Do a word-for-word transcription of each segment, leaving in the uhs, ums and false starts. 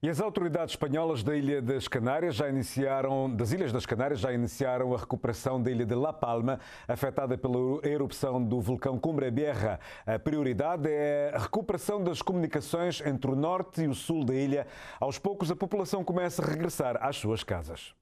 E as autoridades espanholas da Ilha das Canárias já iniciaram, das Ilhas das Canárias já iniciaram a recuperação da ilha de La Palma, afetada pela erupção do vulcão Cumbre Vieja. A prioridade é a recuperação das comunicações entre o norte e o sul da ilha. Aos poucos, a população começa a regressar às suas casas.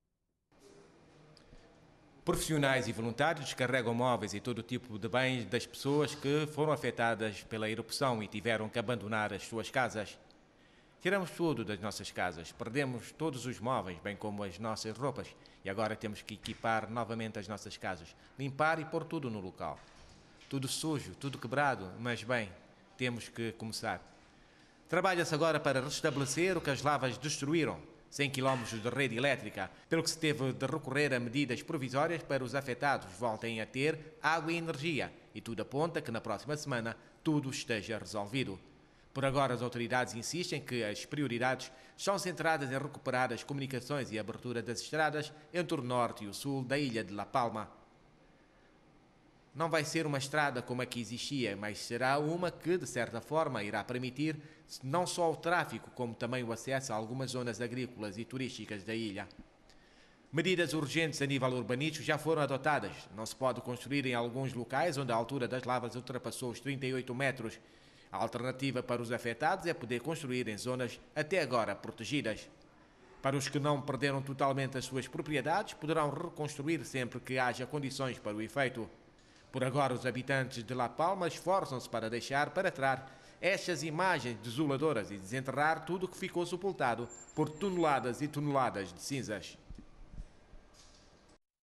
Profissionais e voluntários descarregam móveis e todo tipo de bens das pessoas que foram afetadas pela erupção e tiveram que abandonar as suas casas. Tiramos tudo das nossas casas, perdemos todos os móveis, bem como as nossas roupas, e agora temos que equipar novamente as nossas casas, limpar e pôr tudo no local. Tudo sujo, tudo quebrado, mas bem, temos que começar. Trabalha-se agora para restabelecer o que as lavas destruíram, cem quilómetros de rede elétrica, pelo que se teve de recorrer a medidas provisórias para os afetados voltem a ter água e energia, e tudo aponta que na próxima semana tudo esteja resolvido. Por agora, as autoridades insistem que as prioridades são centradas em recuperar as comunicações e a abertura das estradas entre o norte e o sul da ilha de La Palma. Não vai ser uma estrada como a que existia, mas será uma que, de certa forma, irá permitir não só o tráfico, como também o acesso a algumas zonas agrícolas e turísticas da ilha. Medidas urgentes a nível urbanístico já foram adotadas. Não se pode construir em alguns locais onde a altura das lavas ultrapassou os trinta e oito metros. A alternativa para os afetados é poder construir em zonas até agora protegidas. Para os que não perderam totalmente as suas propriedades, poderão reconstruir sempre que haja condições para o efeito. Por agora, os habitantes de La Palma esforçam-se para deixar para trás estas imagens desoladoras e desenterrar tudo o que ficou sepultado por toneladas e toneladas de cinzas.